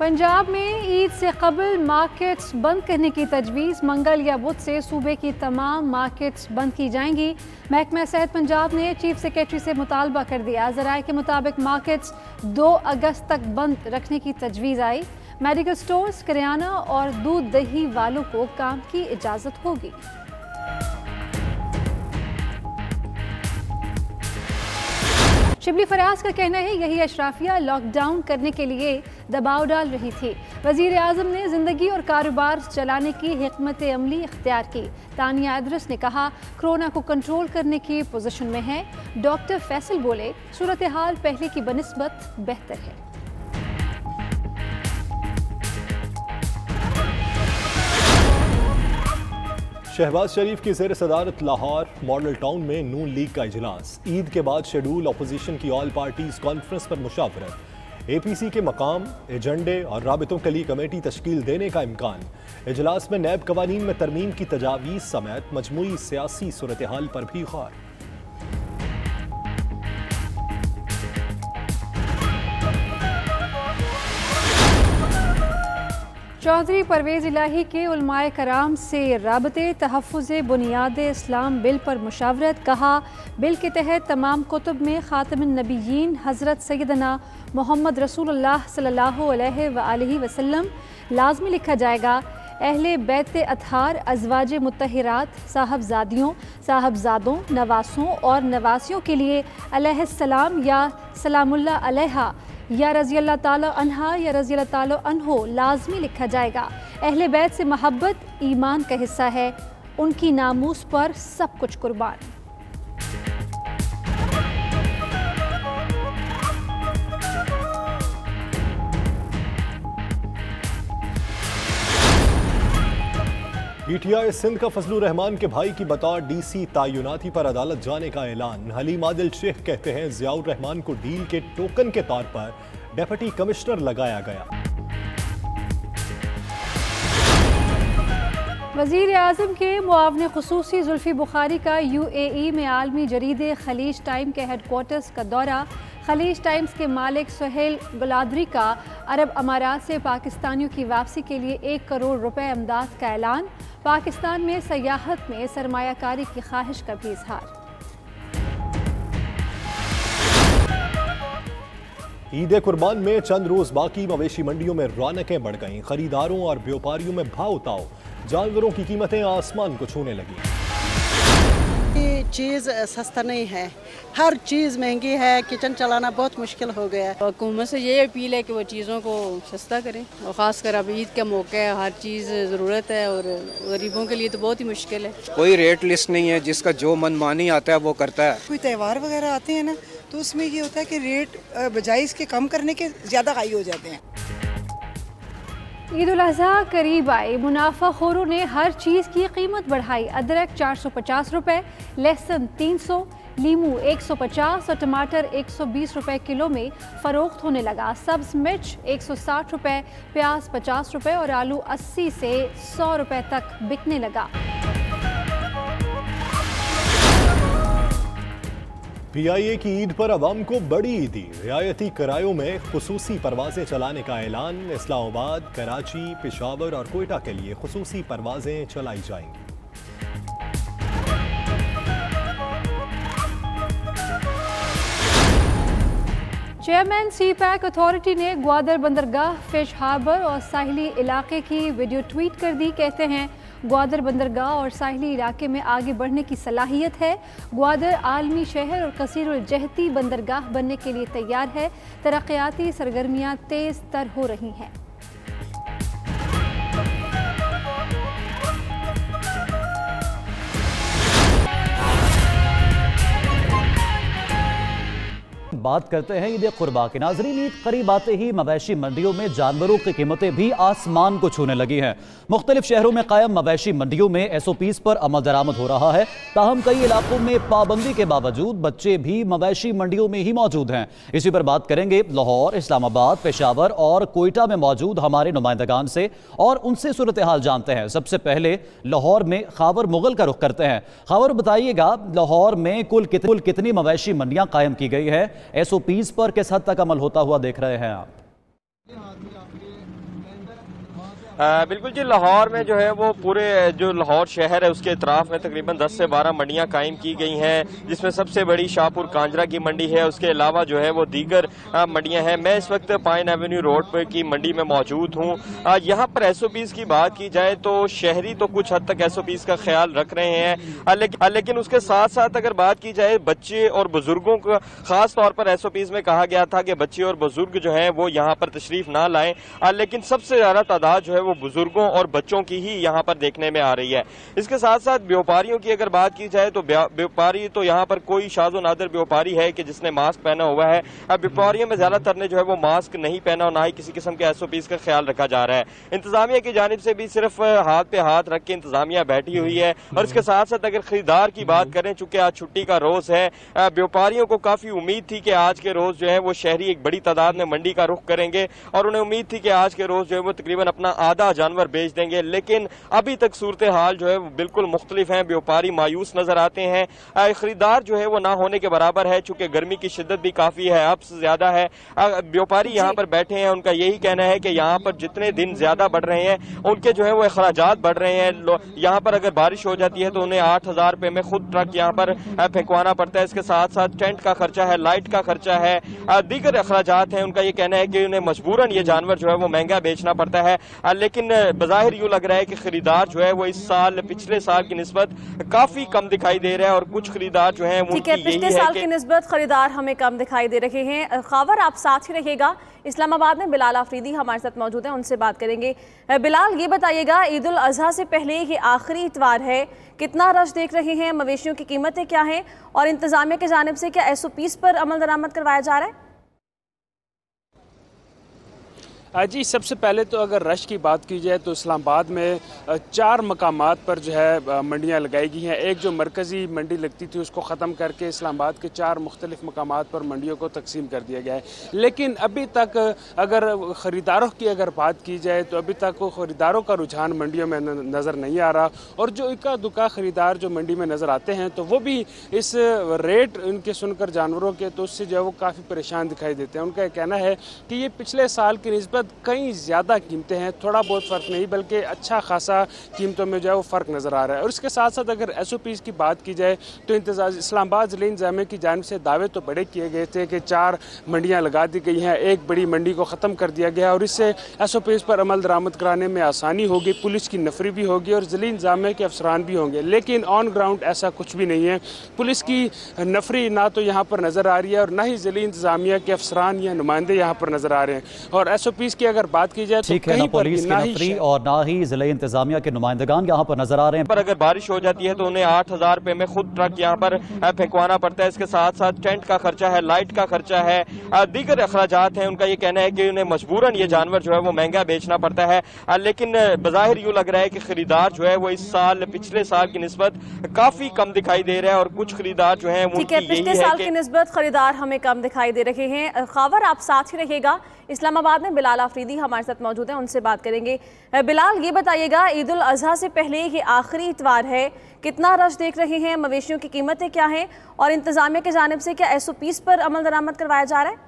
पंजाब में ईद से कबल मार्केट्स बंद करने की तजवीज़। मंगल या बुध से सूबे की तमाम मार्केट्स बंद की जाएंगी। महकमा सेहत पंजाब ने चीफ सेक्रेटरी से मुतालबा कर दिया। ज़राए के मुताबिक मार्केट्स 2 अगस्त तक बंद रखने की तजवीज़ आई। मेडिकल स्टोर्स, करियाना और दूध दही वालों को काम की इजाज़त होगी। शिबली फराज का कहना है यही अशराफिया लॉकडाउन करने के लिए दबाव डाल रही थी। वज़ीर आज़म ने ज़िंदगी और कारोबार चलाने की हिकमत अमली इख्तियार की। तानिया इदरिस ने कहा कोरोना को कंट्रोल करने की पोजीशन में है। डॉक्टर फैसल बोले सूरत हाल पहले की बनिस्बत बेहतर है। शहबाज शरीफ की ज़ेर सदारत लाहौर मॉडल टाउन में नून लीग का इजलास। ईद के बाद शेड्यूल अपोजिशन की ऑल पार्टीज कॉन्फ्रेंस पर मुशावरत। APC के मकाम, एजेंडे और राबितों के लिए कमेटी तश्कील देने का इम्कान। इजलास में नैब कवानीन में तरमीम की तजावीज़ समेत मजमूई सियासी सूरत हाल पर भी गौर। चौधरी परवेज़ इलाही के उलमाए कराम से राबते तहफ़्फ़ुज़ बुनियाद इस्लाम बिल पर मुशावरत। कहा बिल के तहत तमाम कुतुब में ख़ातमुन नबिय्यीन हज़रत सैयदना मोहम्मद रसूलुल्लाह सल्लल्लाहु अलैहि वसल्लम लाज़मी लिखा जाएगा। अहले बैत अतहार, अज़वाज मुत्तहिरात, साहबजादियों, साहबजादों, नवासों और नवासियों के लिए अलैहिस्सलाम या सलामुल्लाह अलैहा या रज़ी अल्लाह ताला अन्हा या रज़ी अल्लाह ताला अन्हो लाजमी लिखा जाएगा। अहले बैत से मोहब्बत ईमान का हिस्सा है। उनकी नामूस पर सब कुछ कुर्बान। PTI सिंध का फजलुर रहमान के भाई की बतौर DC तैनाती पर अदालत जाने का ऐलान। हलीम आदिल शेख कहते हैं ज़ियाउर रहमान को डील के टोकन के तौर पर डेप्यूटी कमिश्नर लगाया गया। वज़ीर आज़म के मुआवने ख़ुसूसी जुल्फ़ी बुखारी का UAE में आलमी जरीदे खलीज टाइम के हेडक्वार्टर्स का दौरा। खलीज टाइम्स के मालिक सुहेल गुलादरी का अरब अमारात से पाकिस्तानियों की वापसी के लिए 1 करोड़ रुपए इमदाद का ऐलान। पाकिस्तान में सयाहत में सरमायाकारी की ख्वाहिश का भी इजहार। ईद कुर्बान में चंद रोज बाकी मवेशी मंडियों में रौनकें बढ़ गईं। खरीदारों और व्यापारियों में भाव उताव। जानवरों की कीमतें आसमान को छूने लगी। ये चीज़ सस्ता नहीं है, हर चीज़ महंगी है। किचन चलाना बहुत मुश्किल हो गया है। हुकूमत से ये अपील है कि वो चीज़ों को सस्ता करें और ख़ासकर अब ईद का मौका है, हर चीज़ ज़रूरत है और गरीबों के लिए तो बहुत ही मुश्किल है। कोई रेट लिस्ट नहीं है, जिसका जो मनमानी आता है वो करता है। कोई त्यौहार वगैरह आते हैं ना, तो उसमें ये होता है कि रेट बजाय इसके कम करने के ज़्यादा हाई हो जाते हैं। ईद उल अज़हा करीब आई, मुनाफाखोरों ने हर चीज़ की कीमत बढ़ाई। अदरक 450 रुपये, लहसुन 300, लीमू 150 और टमाटर 120 रुपये किलो में फ़रोख्त होने लगा। सब्ज़ मिर्च 160 रुपये, प्याज 50 रुपये और आलू 80 से 100 रुपये तक बिकने लगा। PIA की ईद पर अवाम को बड़ी ईदी। रियायती किरायों में खुसूसी परवाजें चलाने का ऐलान। इस्लामाबाद, कराची, पेशावर और कोयटा के लिए खुसूसी परवाजें चलाई जाएंगी। चेयरमैन CPAC अथॉरिटी ने ग्वादर बंदरगाह, फिश हार्बर और साहिली इलाके की वीडियो ट्वीट कर दी। कहते हैं ग्वादर बंदरगाह और साहिली इलाके में आगे बढ़ने की सलाहियत है। ग्वादर आलमी शहर और कसीरुल जहती बंदरगाह बनने के लिए तैयार है। तरक्याती सरगर्मियाँ तेज़ तर हो रही हैं। बात करते हैं ईद कुर्बा के। नाज़रीन, ईद करीब आते ही मवेशी मंडियों में जानवरों की कीमतें भी आसमान को छूने लगी हैं। मुख्तलिफ शहरों में कायम मवेशी मंडियों में SOPs पर अमल दरामद हो रहा है। ताहम कई इलाकों में पाबंदी के बावजूद बच्चे भी मवेशी मंडियों में ही मौजूद हैं। इसी पर बात करेंगे लाहौर, इस्लामाबाद, पेशावर और कोयटा में मौजूद हमारे नुमाइंदगान से और उनसे सूरत हाल जानते हैं। सबसे पहले लाहौर में खावर मुगल का रुख करते हैं। खावर, बताइएगा लाहौर में कुल कितनी मवेशी मंडियां कायम की गई है? SOPs पर किस हद तक अमल होता हुआ देख रहे हैं आप? बिल्कुल जी, लाहौर में जो है वो पूरे जो लाहौर शहर है उसके इतराफ में तकरीबन 10 से 12 मंडियां कायम की गई हैं, जिसमें सबसे बड़ी शाहपुर कांजरा की मंडी है। उसके अलावा जो है वो दीगर मंडियां हैं। मैं इस वक्त पाइन एवेन्यू रोड पर की मंडी में मौजूद हूँ। यहाँ पर SOPs की बात की जाए तो शहरी तो कुछ हद तक SOPs का ख्याल रख रहे हैं, लेकिन उसके साथ साथ अगर बात की जाए बच्चे और बुजुर्गों का, खास तौर पर SOPs में कहा गया था कि बच्चे और बुजुर्ग जो है वो यहाँ पर तशरीफ ना लाएं, लेकिन सबसे ज्यादा तादाद जो है वो बुजुर्गों और बच्चों की ही यहाँ पर देखने में आ रही है। इसके साथ साथ व्यापारियों की अगर बात की जाए तो व्यापारी तो यहाँ पर कोई शाज़ो नादिर व्यापारी है कि जिसने मास्क पहना हुआ है। अब व्यापारियों में ज्यादातर ने जो है वो मास्क नहीं पहना और ना ही किसी किस्म के SOPs का ख्याल रखा जा रहा है। इंतजामिया की जानिब से भी सिर्फ हाथ पे हाथ रख के इंतजामिया बैठी हुई है। और इसके साथ साथ अगर खरीदार की बात करें, चूंकि आज छुट्टी का रोज है, व्यापारियों को काफी उम्मीद थी कि आज के रोज जो है वो शहरी एक बड़ी तादाद में मंडी का रुख करेंगे और उन्हें उम्मीद थी कि आज के रोज जो है वो तकरीबन अपना आधा जानवर बेच देंगे। लेकिन अभी तक सूरत हाल जो है वो बिल्कुल मुख्तलिफ है। व्यापारी मायूस नजर आते हैं, खरीदार जो है वो ना होने के बराबर है, चूंकि गर्मी की शिद्दत भी काफी है, अब ज्यादा है। व्यापारी यहाँ पर बैठे हैं, उनका यही कहना है कि यहाँ पर जितने दिन ज्यादा बढ़ रहे हैं उनके जो है वो अखराजात बढ़ रहे हैं। यहाँ पर अगर बारिश हो जाती है तो उन्हें 8,000 रुपए में खुद ट्रक यहाँ पर फेंकवाना पड़ता है। इसके साथ साथ टेंट का खर्चा है, लाइट का खर्चा है, दीगर अखराजात हैं। उनका ये कहना है कि उन्हें मजबूरन ये जानवर जो है वो महंगा बेचना पड़ता है। लेकिन बज़ाहिर यूं लग रहा है कि खरीदार जो है वो इस साल पिछले साल की निस्बत काफी कम दिखाई दे रहा है और कुछ खरीदार जो है पिछले साल की निस्बत खरीदार हमें कम दिखाई दे रहे हैं। खबर आप साथ ही रहिएगा। इस्लामाबाद में बिलाल आफरीदी हमारे साथ मौजूद हैं, उनसे बात करेंगे। बिलाल, ये बताइएगा, ईद उल अजहा से पहले ये आखिरी इतवार है, कितना रश देख रहे हैं, मवेशियों की कीमतें क्या हैं और इंतजामिया की जानिब से क्या SOPs पर अमल दरामद करवाया जा रहा है? जी, सबसे पहले तो अगर रश की बात की जाए तो इस्लामाबाद में 4 मकामात पर जो है मंडियाँ लगाई गई हैं। एक जो मरकज़ी मंडी लगती थी उसको ख़त्म करके इस्लामाबाद के 4 मुख्तलिफ मकामात पर मंडियों को तकसीम कर दिया गया है। लेकिन अभी तक अगर ख़रीदारों की अगर बात की जाए तो अभी तक ख़रीदारों का रुझान मंडियों में नज़र नहीं आ रहा और जो इक्का दुक्का ख़रीदार जो मंडी में नज़र आते हैं तो वो भी इस रेट उनके सुनकर जानवरों के तो उससे जो है वो काफ़ी परेशान दिखाई देते हैं। उनका कहना है कि ये पिछले साल की निस्बत कई ज़्यादा कीमतें हैं, थोड़ा बहुत फ़र्क नहीं बल्कि अच्छा खासा कीमतों में जो है वो फ़र्क नज़र आ रहा है। और इसके साथ साथ अगर SOPs की बात की जाए तो इस्लामाबाद ज़िले इंतज़ामिया की जानिब से दावे तो बड़े किए गए थे कि 4 मंडियाँ लगा दी गई हैं, एक बड़ी मंडी को ख़त्म कर दिया गया और इससे SOPs पर अमल दरामद कराने में आसानी होगी, पुलिस की नफरी भी होगी और ज़िले इंतज़ामिया के अफसरान भी होंगे। लेकिन ऑन ग्राउंड ऐसा कुछ भी नहीं है। पुलिस की नफरी ना तो यहाँ पर नज़र आ रही है और ना ही ज़िले इंतज़ामिया के अफसरान या नुमाइंदे यहाँ पर नज़र आ रहे हैं। और SOPs की अगर बात की जाए तो कहीं पुलिस की नफरी और ना ही जिले इंतजामिया के नुमाइंदगान यहाँ पर नजर आ रहे हैं। पर अगर बारिश हो जाती है तो उन्हें 8,000 रुपए में खुद ट्रक यहाँ पर फेंकवाना पड़ता है। इसके साथ साथ टेंट का खर्चा है, लाइट का खर्चा है, दीगर अखराजात हैं। उनका ये कहना है कि उन्हें मजबूरन ये जानवर जो है वो महंगा बेचना पड़ता है। लेकिन बज़ाहिर यूं लग रहा है कि खरीदार जो है वो इस साल पिछले साल की निस्बत काफी कम दिखाई दे रहा है और कुछ खरीदार जो है वो पिछले साल की निस्बत खरीदार हमें कम दिखाई दे रहे हैं। खबर आप साथ ही रहिएगा। इस्लामाबाद में बिलाल आफरीदी हमारे साथ मौजूद हैं, उनसे बात करेंगे। बिलाल, ये बताइएगा, ईद उल अजहा से पहले ये आखिरी इतवार है, कितना रश देख रहे हैं, मवेशियों की कीमतें क्या हैं और इंतजामिया की जानिब से क्या SOPs पर अमल दरामद करवाया जा रहा है?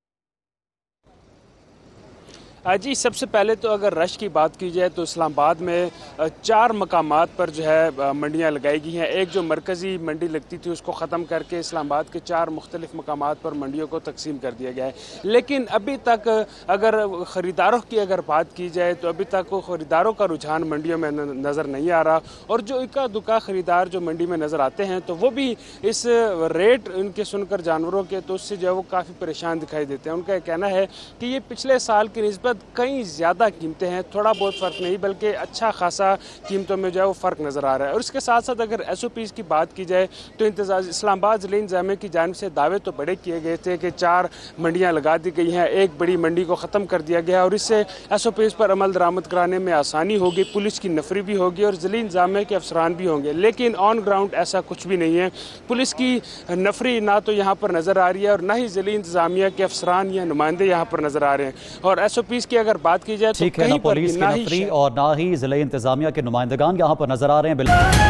जी, सबसे पहले तो अगर रश की बात की जाए तो इस्लामाबाद में 4 मकामात पर जो है मंडियाँ लगाई गई हैं। एक जो मरकज़ी मंडी लगती थी उसको ख़त्म करके इस्लामाबाद के 4 मुख्तलिफ मकामात पर मंडियों को तकसीम कर दिया गया है। लेकिन अभी तक अगर ख़रीदारों की अगर बात की जाए तो अभी तक ख़रीदारों का रुझान मंडियों में नज़र नहीं आ रहा और जो इक्का दुक्का ख़रीदार जो मंडी में नज़र आते हैं तो वो भी इस रेट उनके सुनकर जानवरों के तो उससे जो है वो काफ़ी परेशान दिखाई देते हैं। उनका कहना है कि ये पिछले साल की निस्बत कई ज़्यादा कीमतें हैं, थोड़ा बहुत फ़र्क नहीं बल्कि अच्छा खासा कीमतों में जो है वो फ़र्क नज़र आ रहा है। और इसके साथ साथ अगर SOPs की बात की जाए तो इस्लामाबाद ज़िले इंतज़ामिया की जानिब से दावे तो बड़े किए गए थे कि 4 मंडियाँ लगा दी गई हैं, एक बड़ी मंडी को ख़त्म कर दिया गया और इससे SOPs पर अमल दरामद कराने में आसानी होगी, पुलिस की नफरी भी होगी और ज़िले इंतज़ामिया के अफसरान भी होंगे। लेकिन ऑन ग्राउंड ऐसा कुछ भी नहीं है। पुलिस की नफरी ना तो यहाँ पर नज़र आ रही है और ना ही ज़िले इंतज़ामिया के अफसरान या नुमाइंदे यहाँ पर नज़र आ रहे हैं। और SOPs की अगर बात की जाए तो कहीं पुलिस की नफरी और ना ही जिले इंतजामिया के नुमाइंदगान यहाँ पर नजर आ रहे हैं।